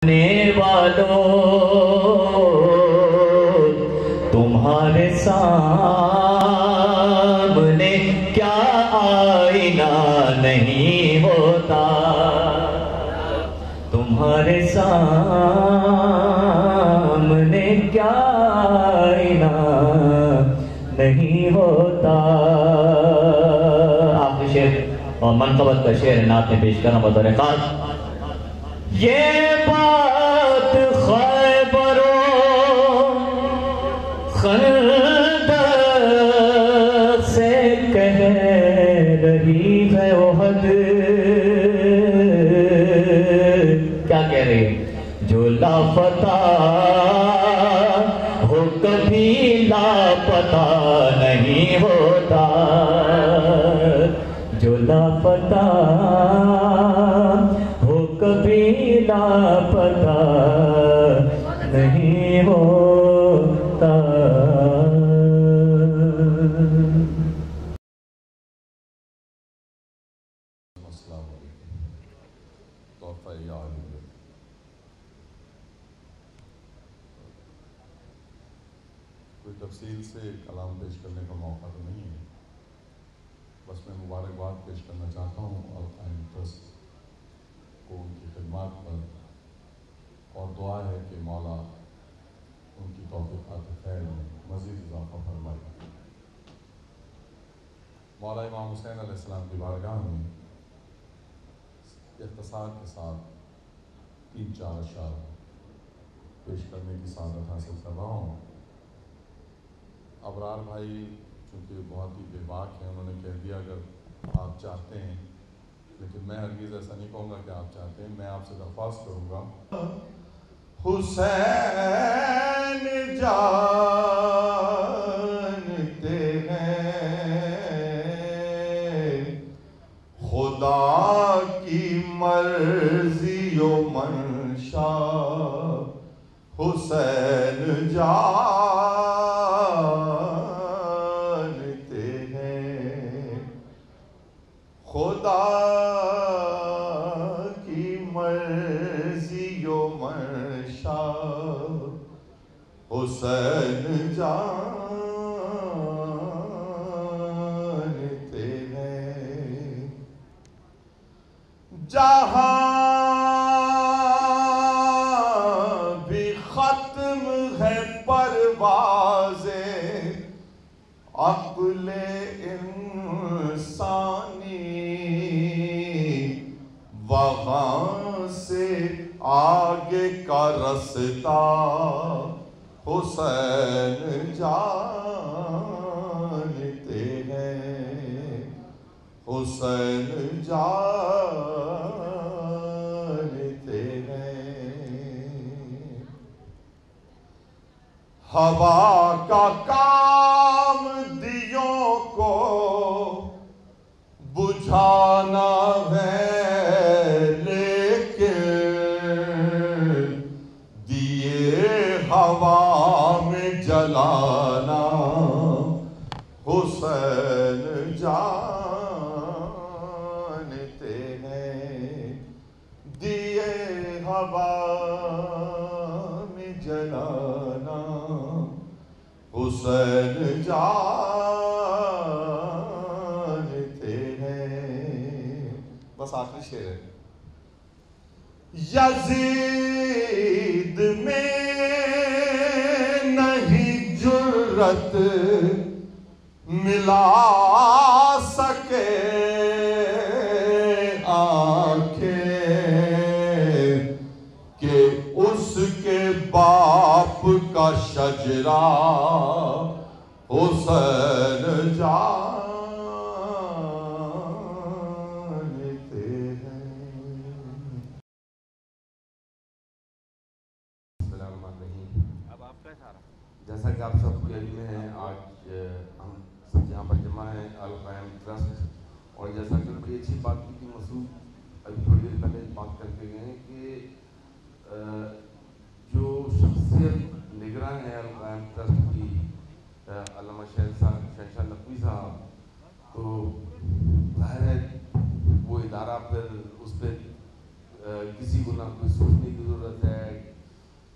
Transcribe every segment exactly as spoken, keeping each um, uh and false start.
والوں تمہارے سامنے کیا آئینہ نہیں ہوتا، تمہارے سامنے کیا آئینہ نہیں ہوتا۔ آخری شعر اور منقبت کا شعر نعت میں پیش کرنا بطور خاص۔ یہ بات خیبر و خندق سے کہہ رہی ہے احد، کیا کہہ رہی ہے؟ جو لاپتہ ہو کبھی لاپتہ نہیں ہوتا، جو لاپتہ ہو کبھی لاپتہ نہیں ہوتا۔ السلام علیکم۔ تحفہ یاد کوئی تفصیل سے کلام پیش کرنے کا موقع تو نہیں ہے، بس میں مبارکباد پیش کرنا چاہتا ہوں القائم ٹرسٹ کو ان کی خدمات پر، اور دعا ہے کہ مولا ان کی توفیقات خیر میں مزید اضافہ فرمائے۔ مولا امام حسین علیہ السلام کی بارگاہ میں اختصار کے ساتھ تین چار اشعار پیش کرنے کی سعادت حاصل کر رہا ہوں۔ ابرار بھائی چونکہ بہت ہی بے باک ہیں، انہوں نے کہہ دیا اگر آپ چاہتے ہیں، لیکن میں ہرگز ایسا نہیں کہوں گا کہ آپ چاہتے ہیں، میں آپ سے درخواست کروں گا۔ حسین جانتے ہیں خدا کی مرضی و منشا، حسین جانتے ہیں خدا کی مرضی و منشا، حسین جانتے ہیں جہاں بھی ختم ہے پروازیں عقل انسانی، وہاں سے آگے کا رستہ حسین جانتے ہیں، حسین جانتے ہیں۔ ہوا کا کام دیوں کو بجھانا ہے، لیکن دیے ہوا میں جلانا حسین جانتے ہیں، دیے ہوا میں جلانا حسین جانتے ہیں۔ بس آخری شعر ہے۔ یزید میں نہیں جرت ملا سکے آنکھیں کہ اس کے باپ کا شجرہ حسین جانتے ہیں۔ السلام علیکم۔ اب آپ کا سارا جیسا کہ آپ سب کے علم میں ہیں، آج ہم سب یہاں پر جمع ہیں القائم ٹرسٹ، اور جیسا کہ بڑی اچھی بات کی تھی مسعود ابھی تھوڑی دیر پہلے بات کر کے گئے ہیں کہ جو شخصیت نگراں ہے القائم ٹرسٹ کی علامہ شہنشاہ نقوی صاحب، تو ظاہر ہے وہ ادارہ پھر اس پہ کسی کو نہ کوئی سوچنے کی ضرورت ہے،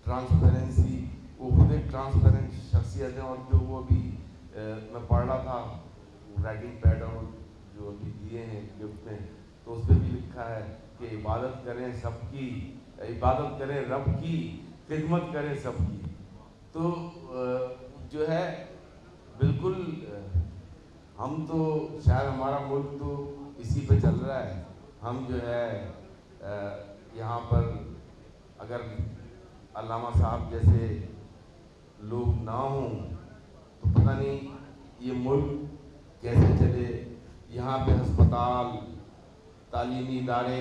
ट्रांसपेरेंसी, वो खुद एक ट्रांसपेरेंट शख्सियत है। और जो वो अभी मैं पढ़ रहा था राइटिंग पैड और जो अभी दिए हैं गिफ्ट में, तो उस पर भी लिखा है कि इबादत करें सबकी, इबादत करें रब की, खिदमत करें सबकी। तो जो है बिल्कुल हम तो शायद हमारा मुल्क तो इसी पे चल रहा है। हम जो है यहाँ पर अगर अल्लामा साहब जैसे लोग ना हों तो पता नहीं ये मुल्क कैसे चले। यहाँ पे अस्पताल, तालीमी इदारे,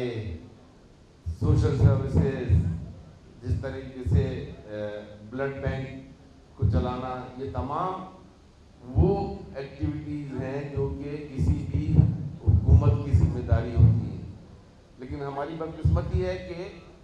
सोशल सर्विसेज, जिस तरीके से ब्लड बैंक को चलाना, ये तमाम वो एक्टिविटीज़ हैं जो कि किसी भी हुकूमत की जिम्मेदारी होती है। लेकिन हमारी बदकिस्मती है कि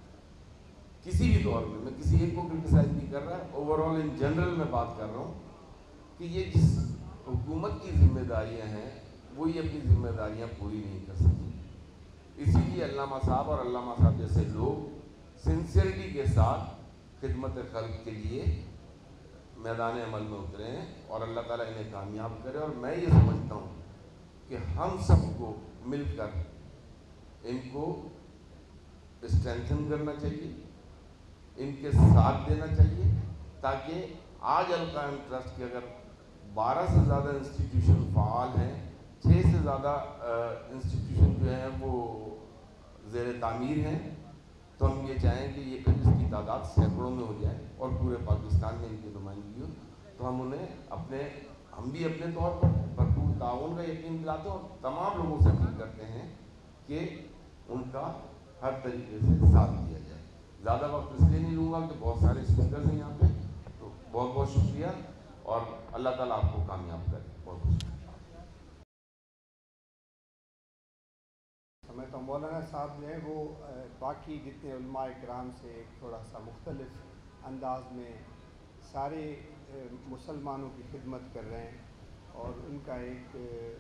किसी भी दौर में, मैं किसी एक को क्रिटिसाइज नहीं कर रहा, ओवरऑल इन जनरल में बात कर रहा हूँ कि ये जिस हुकूमत की जिम्मेदारियाँ हैं वो ये अपनी जिम्मेदारियाँ पूरी नहीं कर सकती। इसीलिए अल्लामा साहब और अल्लामा साहब जैसे लोग सिंसियरिटी के साथ खिदमत खल्क के लिए मैदान अमल में उतरे हैं और अल्लाह ताला इन्हें कामयाब करे। और मैं ये समझता हूँ कि हम सबको मिलकर इनको स्ट्रेंथन करना चाहिए, इनके साथ देना चाहिए, ताकि आज अल कायम ट्रस्ट के अगर बारह से ज़्यादा इंस्टीट्यूशन फ़ाल हैं, छः से ज़्यादा इंस्टीट्यूशन जो हैं वो ज़ेर तामीर हैं, तो हम ये चाहें कि ये फिर इसकी तादाद सैकड़ों में हो जाए और पूरे पाकिस्तान में इनकी नुमाइंदगी हो। तो हम उन्हें अपने हम भी अपने तौर पर भरपूर ताउन का यकीन दिलाते हैं और तमाम लोगों से अपील करते हैं कि उनका हर तरीके से साथ दिया जाए। ज़्यादा वक्त इसलिए नहीं लूँगा कि बहुत सारे स्पीकर्स हैं यहाँ पे, तो बहुत बहुत शुक्रिया और अल्लाह ताला आपको कामयाब करे। बहुत बहुत समझता हूँ मौलाना साहब जो है वो बाकी जितने उलमा इकराम से थोड़ा सा मुख्तलिफ अंदाज में सारे मुसलमानों की खिदमत कर रहे हैं और उनका एक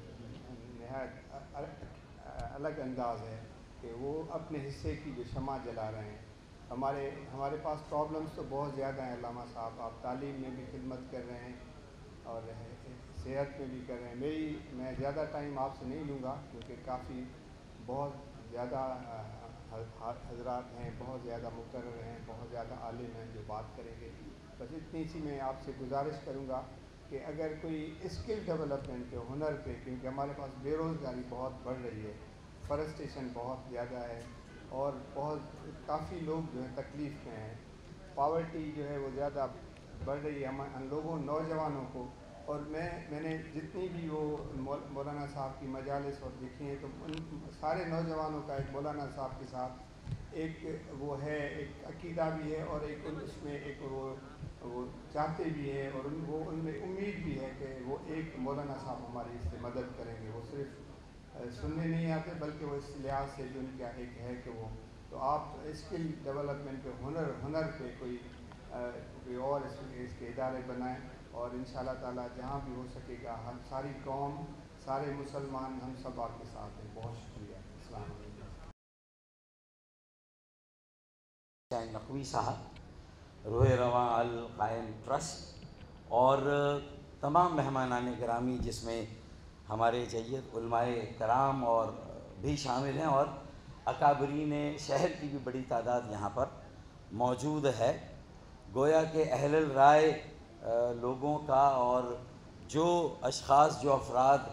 नहायत अलग अंदाज है कि वो अपने हिस्से की जो शमा जला रहे हैं। हमारे हमारे पास प्रॉब्लम्स तो बहुत ज़्यादा हैं अल्लामा साहब, आप तालीम में भी खिदमत कर रहे हैं और सेहत में भी कर रहे हैं। मेरी मैं ज़्यादा टाइम आपसे नहीं लूँगा क्योंकि काफ़ी बहुत ज़्यादा हजरात हैं, बहुत ज़्यादा मुकर्रर हैं, बहुत ज़्यादा आलिम हैं जो बात करेंगे। बस इतनी सी मैं आपसे गुजारिश करूँगा कि अगर कोई स्किल डेवलपमेंट के हुनर पे, क्योंकि हमारे पास बेरोज़गारी बहुत बढ़ रही है, फॉरेस्टेशन बहुत ज़्यादा है और बहुत काफ़ी लोग जो है तकलीफ़ में हैं, पावर्टी जो है वो ज़्यादा बढ़ रही है हम हम लोगों नौजवानों को। और मैं मैंने जितनी भी वो मौलाना साहब की मजालिस और देखी हैं तो उन सारे नौजवानों का एक मौलाना साहब के साथ एक वो है, एक अकीदा भी है और एक उसमें एक वो वो चाहते भी हैं और उन वो उनमें उम्मीद भी है कि वो एक मौलाना साहब हमारी इससे मदद करेंगे। वो सिर्फ सुनने नहीं आते बल्कि वो इस लिहाज से जो उनका एक है कि वो तो आप स्किल डेवलपमेंट पे हुनर हुनर पे कोई कोई और इसके इदारे बनाएं और इंशाअल्लाह ताला जहाँ भी हो सकेगा हम सारी कौम, सारे मुसलमान, हम सब आपके साथ हैं। बहुत शुक्रिया। अस्सलाम वालेकुम। नकवी साहब, रोए रवां अल कायम ट्रस्ट और तमाम मेहमानान गिरामी जिसमें हमारे जय्यद उलमाए कराम और भी शामिल हैं और अकाबरीन शहर की भी बड़ी तादाद यहाँ पर मौजूद है। गोया के अहल राय लोगों का और जो अशख़ास जो अफराद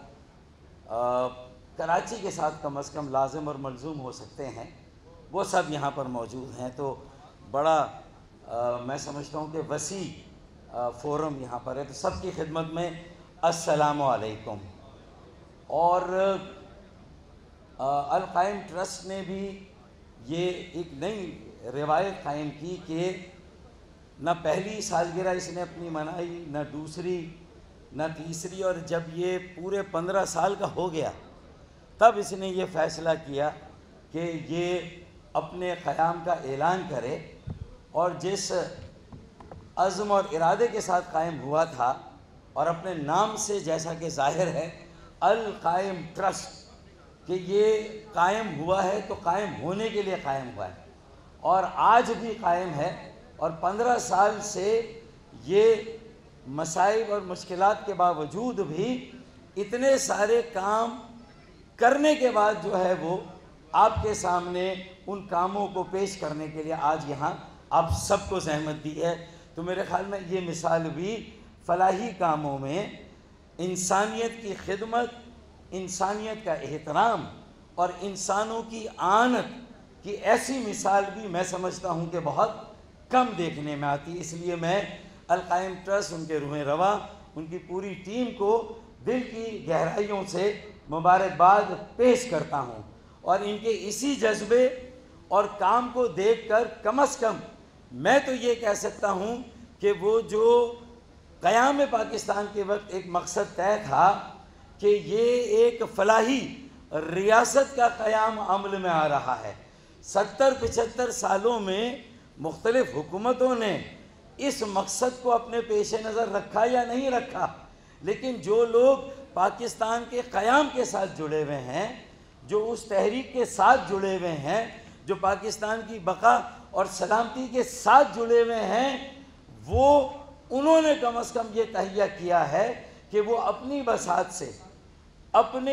कराची के साथ कम अज़ कम लाजिम और मलजूम हो सकते हैं वो सब यहाँ पर मौजूद हैं। तो बड़ा आ, मैं समझता हूँ कि वसी फ़ोरम यहाँ पर है। तो सबकी खिदमत में अस्सलामु अलैकुम। और अल कायम ट्रस्ट ने भी ये एक नई रिवायत कायम की कि न पहली सालगिरह इसने अपनी मनाई, न दूसरी, न तीसरी, और जब ये पूरे पंद्रह साल का हो गया तब इसने ये फ़ैसला किया कि ये अपने क़याम का ऐलान करे। और जिस अज़्म और इरादे के साथ कायम हुआ था और अपने नाम से जैसा कि ज़ाहिर है अल कायम ट्रस्ट कि ये कायम हुआ है तो कायम होने के लिए कायम हुआ है और आज भी कायम है। اور پندرہ سال سے یہ مصائب اور مشکلات کے باوجود بھی اتنے سارے کام کرنے کے بعد جو ہے وہ آپ کے سامنے ان کاموں کو پیش کرنے کے لیے آج یہاں آپ سب کو زحمت دی ہے. تو میرے خیال میں یہ مثال بھی فلاحی کاموں میں انسانیت کی خدمت، انسانیت کا احترام اور انسانوں کی آنت کی ایسی مثال بھی میں سمجھتا ہوں کہ بہت کم دیکھنے میں آتی. اس لیے میں القائم ٹرسٹ، ان کے روح رواں، ان کی پوری ٹیم کو دل کی گہرائیوں سے مبارکباد پیش کرتا ہوں، اور ان کے اسی جذبے اور کام کو دیکھ کر کم از کم میں تو یہ کہہ سکتا ہوں کہ وہ جو قیام پاکستان کے وقت ایک مقصد طے تھا کہ یہ ایک فلاحی ریاست کا قیام عمل میں آ رہا ہے. ستر پچہتر سالوں میں مختلف حکومتوں نے اس مقصد کو اپنے پیش نظر رکھا یا نہیں رکھا، لیکن جو لوگ پاکستان کے قیام کے ساتھ جڑے ہوئے ہیں، جو اس تحریک کے ساتھ جڑے ہوئے ہیں، جو پاکستان کی بقا اور سلامتی کے ساتھ جڑے ہوئے ہیں، وہ انہوں نے کم از کم یہ تہیہ کیا ہے کہ وہ اپنی بساط سے، اپنے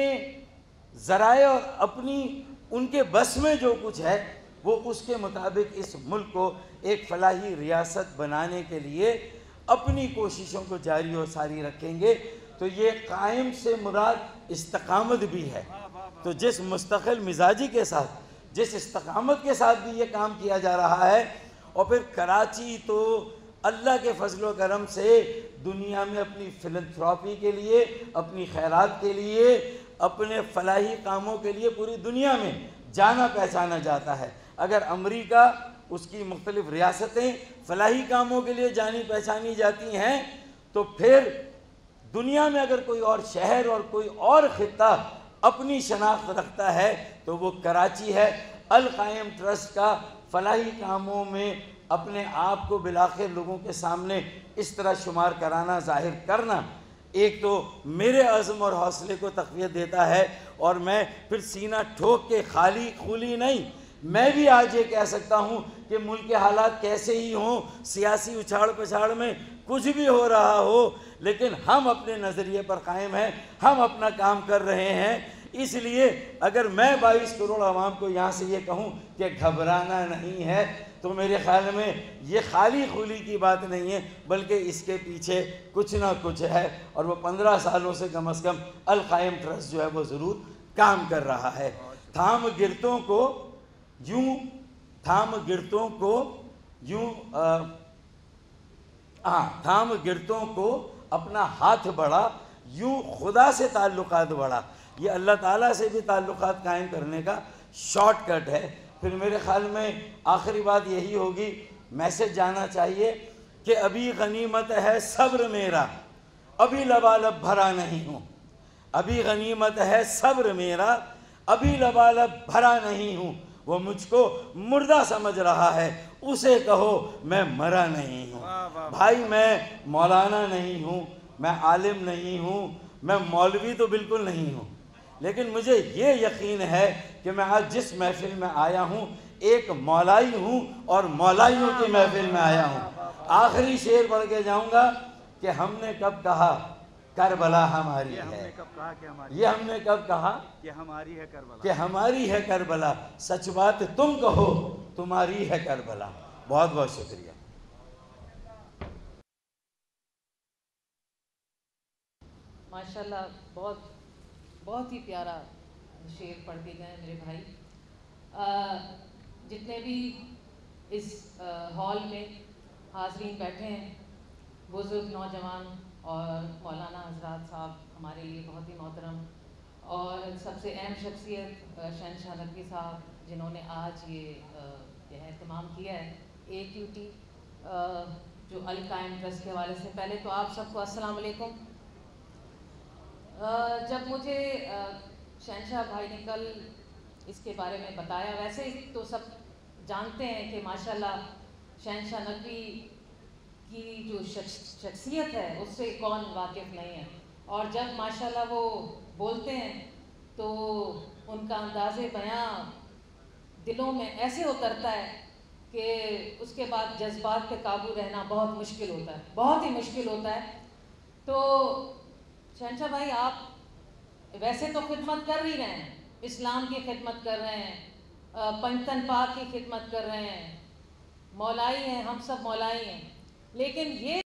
ذرائع اور اپنی ان کے بس میں جو کچھ ہے وہ اس کے مطابق اس ملک کو ایک فلاحی ریاست بنانے کے لیے اپنی کوششوں کو جاری و ساری رکھیں گے. تو یہ قائم سے مراد استقامت بھی ہے. تو جس مستقل مزاجی کے ساتھ، جس استقامت کے ساتھ بھی یہ کام کیا جا رہا ہے، اور پھر کراچی تو اللہ کے فضل و کرم سے دنیا میں اپنی فلنتھراپی کے لیے، اپنی خیرات کے لیے، اپنے فلاحی کاموں کے لیے پوری دنیا میں جانا پہچانا جاتا ہے. اگر امریکہ، اس کی مختلف ریاستیں فلاحی کاموں کے لیے جانی پہچانی جاتی ہیں، تو پھر دنیا میں اگر کوئی اور شہر اور کوئی اور خطہ اپنی شناخت رکھتا ہے تو وہ کراچی ہے. القائم ٹرسٹ کا فلاحی کاموں میں اپنے آپ کو بالآخر لوگوں کے سامنے اس طرح شمار کرانا، ظاہر کرنا، ایک تو میرے عزم اور حوصلے کو تقویت دیتا ہے، اور میں پھر سینہ ٹھوک کے خالی خولی نہیں، میں بھی آج یہ کہہ سکتا ہوں کہ ملک کے حالات کیسے ہی ہوں، سیاسی اچھاڑ پچھاڑ میں کچھ بھی ہو رہا ہو، لیکن ہم اپنے نظریے پر قائم ہیں، ہم اپنا کام کر رہے ہیں. اس لیے اگر میں بائیس کروڑ عوام کو یہاں سے یہ کہوں کہ گھبرانا نہیں ہے، تو میرے خیال میں یہ خالی خولی کی بات نہیں ہے، بلکہ اس کے پیچھے کچھ نہ کچھ ہے، اور وہ پندرہ سالوں سے کم از کم القائم ٹرسٹ جو ہے وہ ضرور کام کر رہا ہے. تھام گرتوں کو یوں تھام گرتوں کو یوں ہاں تھام گرتوں کو اپنا ہاتھ بڑھا، یوں خدا سے تعلقات بڑھا. یہ اللہ تعالیٰ سے بھی تعلقات قائم کرنے کا شارٹ کٹ ہے. پھر میرے خیال میں آخری بات یہی ہوگی، میسج جانا چاہیے کہ ابھی غنیمت ہے صبر میرا، ابھی لبالب بھرا نہیں ہوں. ابھی غنیمت ہے صبر میرا، ابھی لبالب بھرا نہیں ہوں. وہ مجھ کو مردہ سمجھ رہا ہے، اسے کہو میں مرا نہیں ہوں. بھائی میں مولانا نہیں ہوں، میں عالم نہیں ہوں، میں مولوی تو بالکل نہیں ہوں، لیکن مجھے یہ یقین ہے کہ میں آج جس محفل میں آیا ہوں ایک مولائی ہوں، اور مولائیوں کی محفل میں آیا ہوں. آخری شعر پڑھ کے جاؤں گا کہ ہم نے کب کہا کربلا ہماری ہے، یہ ہم نے کب کہا کہ ہماری ہے کربلا، کہ ہماری ہے کربلا. سچ بات تم کہو تمہاری ہے کربلا. بہت بہت شکریہ. ماشاءاللہ بہت بہت ہی پیارا شعر پڑھ کے گئے میرے بھائی. جتنے بھی اس ہال میں حاضرین بیٹھے ہیں، بزرگ، نوجوان اور مولانا حضرات صاحب ہمارے لیے بہت ہی محترم، اور سب سے اہم شخصیت شہنشاہ نقوی صاحب جنہوں نے آج یہ جو ہے اہتمام کیا ہے اے کیو ٹی جو القائم ٹرسٹ کے حوالے سے. پہلے تو آپ سب کو السلام علیکم. جب مجھے شہنشاہ بھائی نے کل اس کے بارے میں بتایا، ویسے تو سب جانتے ہیں کہ ماشاءاللہ شہنشاہ نقوی کی جو شخصیت ہے اس سے کون واقف نہیں ہے، اور جب ماشاءاللہ وہ بولتے ہیں تو ان کا انداز بیاں دلوں میں ایسے اترتا ہے کہ اس کے بعد جذبات پہ قابو رہنا بہت مشکل ہوتا ہے، بہت ہی مشکل ہوتا ہے. تو شہنشاہ بھائی آپ ویسے تو خدمت کر ہی رہے ہیں، اسلام کی خدمت کر رہے ہیں، پنجتن پاک کی خدمت کر رہے ہیں، مولائی ہیں، ہم سب مولائی ہیں، لیکن یہ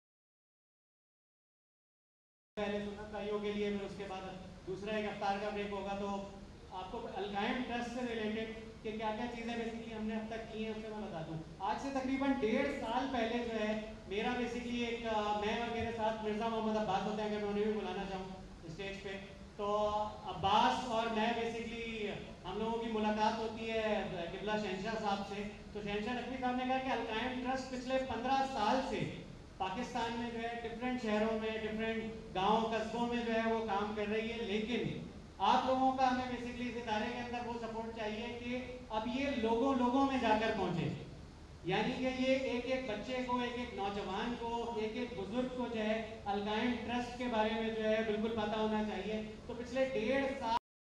پہلے سنت بھائیوں کے لیے، پھر اس کے بعد دوسرا ایک افطار کا بریک ہوگا. تو آپ کو القائم ٹرسٹ سے ریلیٹڈ کہ کیا کیا چیزیں بیسیکلی ہم نے اب تک کی ہیں اس سے میں بتا دوں. آج سے تقریباً ڈیڑھ سال پہلے جو ہے میرا بیسیکلی ایک میں اور میرے ساتھ مرزا محمد عباس ہوتے ہیں، اگر میں انہیں بھی بلانا چاہوں اسٹیج پہ، تو عباس اور میں بیسیکلی ہم لوگوں کی ملاقات ہوتی ہے قبلہ شہنشاہ صاحب سے. تو شہنشاہ نقوی صاحب نے کہا کہ القائم ٹرسٹ پچھلے پندرہ سال سے پاکستان میں جو ہے ڈفرینٹ شہروں میں، ڈفرینٹ گاؤں قصبوں میں جو ہے وہ کام کر رہی ہے، لیکن آپ لوگوں کا ہمیں بیسیکلی اس ادارے کے اندر وہ سپورٹ چاہیے کہ اب یہ لوگوں لوگوں میں جا کر پہنچے. یعنی کہ یہ ایک ایک بچے کو، ایک ایک نوجوان کو، ایک ایک بزرگ کو جو ہے القائم ٹرسٹ کے بارے میں جو ہے بالکل پتہ ہونا چاہیے. تو پچھلے ڈیڑھ سال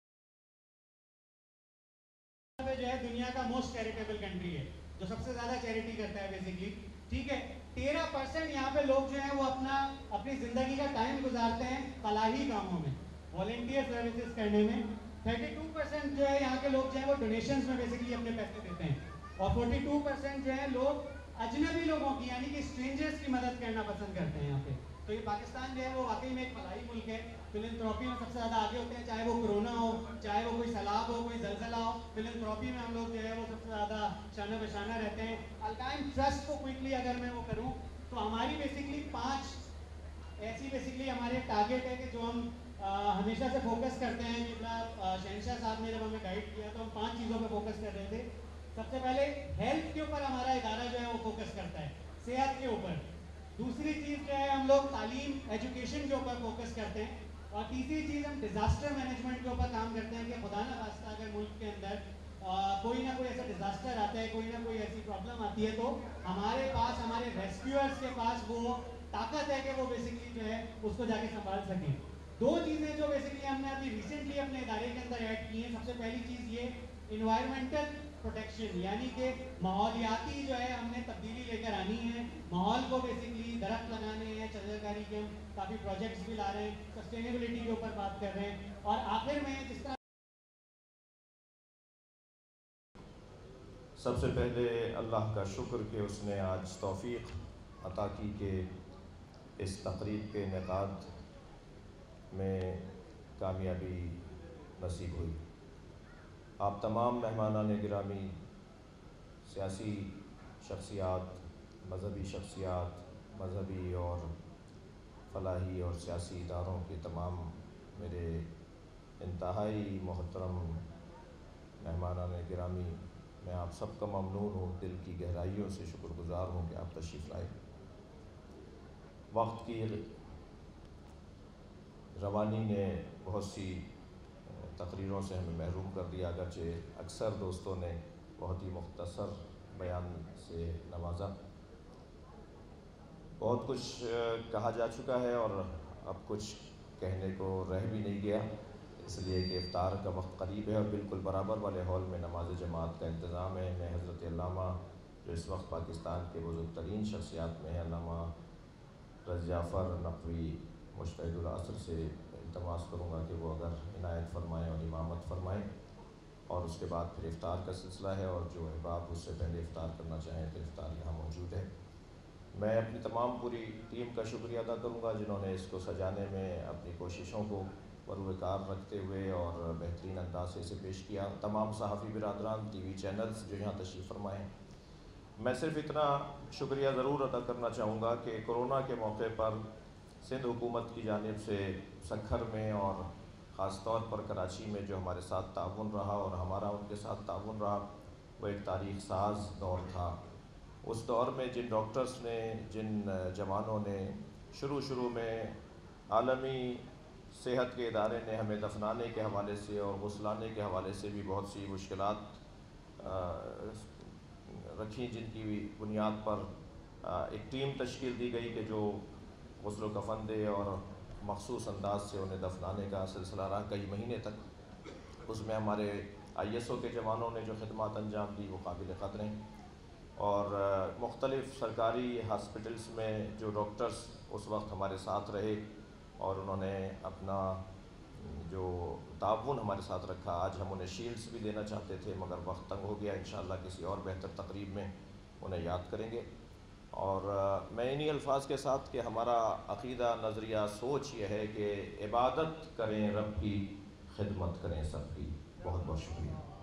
جو ہے دنیا کا موسٹ چیریٹیبل کنٹری ہے، جو سب سے زیادہ چیریٹی کرتا ہے بیسیکلی. ٹھیک ہے، تیرہ پرسینٹ یہاں پہ لوگ جو ہیں وہ اپنا اپنی زندگی کا ٹائم گزارتے ہیں فلاحی کاموں میں، والنٹیئر سروسز کرنے میں. تھرٹی ٹو پرسینٹ جو ہے یہاں کے لوگ جو ہیں وہ ڈونیشنز میں بیسیکلی اپنے پیسے دیتے ہیں، اور فورٹی ٹو پرسینٹ جو ہے لوگ اجنبی لوگوں کی یعنی کہ اسٹرینجرز کی مدد کرنا پسند کرتے ہیں یہاں پہ. تو یہ پاکستان جو ہے وہ واقعی میں ایک فلاحی ملک ہے. فلنتھراپی میں سب سے زیادہ آگے ہوتے ہیں، چاہے وہ کرونا ہو، چاہے وہ کوئی سیلاب ہو، کوئی زلزلہ ہو، فلنتھراپی میں ہم لوگ جو ہے وہ سب سے زیادہ شانہ بشانہ رہتے ہیں. القائم ٹرسٹ کو کوئکلی اگر میں وہ کروں تو ہماری بیسکلی پانچ ایسی بیسکلی ہمارے ٹارگیٹ ہے کہ جو ہم ہمیشہ سے فوکس کرتے ہیں. جتنا شہنشاہ صاحب نے جب ہمیں گائیڈ کیا تو ہم پانچ چیزوں پہ فوکس کر رہے تھے. سب سے پہلے ہیلتھ کے اوپر ہمارا ادارہ جو ہے وہ فوکس کرتا ہے، صحت کے اوپر. دوسری چیز جو ہے ہم لوگ تعلیم، ایجوکیشن کے اوپر فوکس کرتے ہیں. اور تیسری چیز ہم ڈیزاسٹر مینجمنٹ کے اوپر کام کرتے ہیں کہ خدا نہ خواستہ اگر ملک کے اندر کوئی نہ کوئی ایسا ڈیزاسٹر آتا ہے، کوئی نہ کوئی ایسی پرابلم آتی ہے، تو ہمارے پاس، ہمارے ریسکیورز کے پاس وہ طاقت ہے کہ وہ بیسکلی جو ہے اس کو جا کے سنبھال سکیں. دو چیزیں جو بیسکلی ہم نے ابھی ریسنٹلی اپنے ادارے کے اندر ایڈ کی ہیں. سب سے پہلی چیز یہ انوائرمنٹل پروٹیکشن، یعنی کہ ماحولیاتی جو ہے ہم نے تبدیلی لے کر آنی ہے. ماحول کو بیسکلی درخت لگانے ہیں، شجرکاری کے ہم کافی پروجیکٹس بھی لا رہے ہیں، سسٹینیبلٹی کے اوپر بات کر رہے ہیں. اور آخر میں جس طرح سب سے پہلے اللہ کا شکر کہ اس نے آج توفیق عطا کی کہ اس تقریب کے انعقاد میں کامیابی نصیب ہوئی. آپ تمام مہمانان گرامی، سیاسی شخصیات، مذہبی شخصیات، مذہبی اور فلاحی اور سیاسی اداروں کے تمام میرے انتہائی محترم مہمانان گرامی، میں آپ سب کا ممنون ہوں، دل کی گہرائیوں سے شکر گزار ہوں کہ آپ تشریف لائے. وقت کی روانی نے بہت سی تقریروں سے ہمیں محروم کر دیا، اگرچہ اکثر دوستوں نے بہت ہی مختصر بیان سے نوازا. بہت کچھ کہا جا چکا ہے اور اب کچھ کہنے کو رہ بھی نہیں گیا، اس لیے کہ افطار کا وقت قریب ہے اور بالکل برابر والے ہال میں نماز جماعت کا انتظام ہے. میں حضرت علامہ جو اس وقت پاکستان کے بزرگ ترین شخصیات میں ہیں، علامہ رضا جعفر نقوی مجتہد العصر سے التماس کروں گا کہ وہ اگر عنایت فرمائیں اور امامت فرمائیں، اور اس کے بعد پھر افطار کا سلسلہ ہے، اور جو احباب اس سے پہلے افطار کرنا چاہیں تو افطار یہاں موجود ہے. میں اپنی تمام پوری ٹیم کا شکریہ ادا کروں گا جنہوں نے اس کو سجانے میں اپنی کوششوں کو بروئے کار رکھتے ہوئے اور بہترین انداز سے اسے پیش کیا. تمام صحافی برادران، ٹی وی چینلز جو یہاں تشریف فرمائیں، میں صرف اتنا شکریہ ضرور ادا کرنا چاہوں گا کہ کورونا کے موقع پر سندھ حکومت کی جانب سے سکھر میں اور خاص طور پر کراچی میں جو ہمارے ساتھ تعاون رہا اور ہمارا ان کے ساتھ تعاون رہا، وہ ایک تاریخ ساز دور تھا. اس دور میں جن ڈاکٹرز نے، جن جوانوں نے شروع شروع میں عالمی صحت کے ادارے نے ہمیں دفنانے کے حوالے سے اور غسلانے کے حوالے سے بھی بہت سی مشکلات رکھیں، جن کی بنیاد پر ایک ٹیم تشکیل دی گئی کہ جو غسل و کفن دے اور مخصوص انداز سے انہیں دفنانے کا سلسلہ رہا کئی مہینے تک. اس میں ہمارے آئی ایس او کے جوانوں نے جو خدمات انجام دی وہ قابل قدر ہیں. اور مختلف سرکاری ہاسپٹلس میں جو ڈاکٹرز اس وقت ہمارے ساتھ رہے اور انہوں نے اپنا جو تعاون ہمارے ساتھ رکھا. آج ہم انہیں شیلڈز بھی دینا چاہتے تھے مگر وقت تنگ ہو گیا. انشاءاللہ کسی اور بہتر تقریب میں انہیں یاد کریں گے. اور میں انہی الفاظ کے ساتھ کہ ہمارا عقیدہ، نظریہ، سوچ یہ ہے کہ عبادت کریں رب کی، خدمت کریں سب کی. بہت بہت شکریہ.